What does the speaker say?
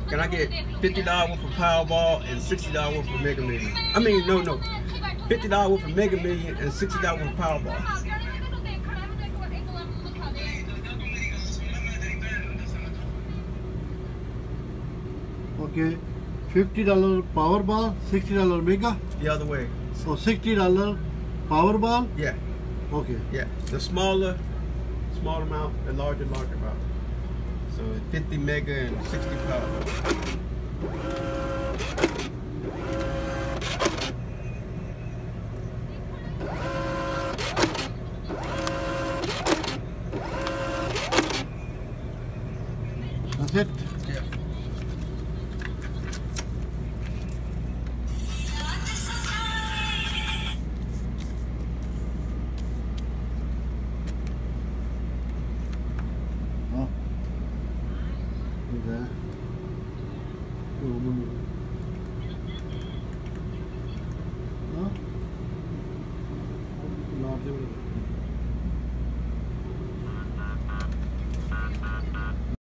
Can I get $50 worth of Powerball and $60 worth of Mega Million? I mean, no. $50 worth of Mega Million and $60 worth of Powerball. Okay. $50 Powerball, $60 Mega? The other way. So $60 Powerball? Yeah. Okay. Yeah. The small amount, the larger amount. So 50 Mega and 60 Powerball. That's it? Yeah. Oh. There. No? Larger.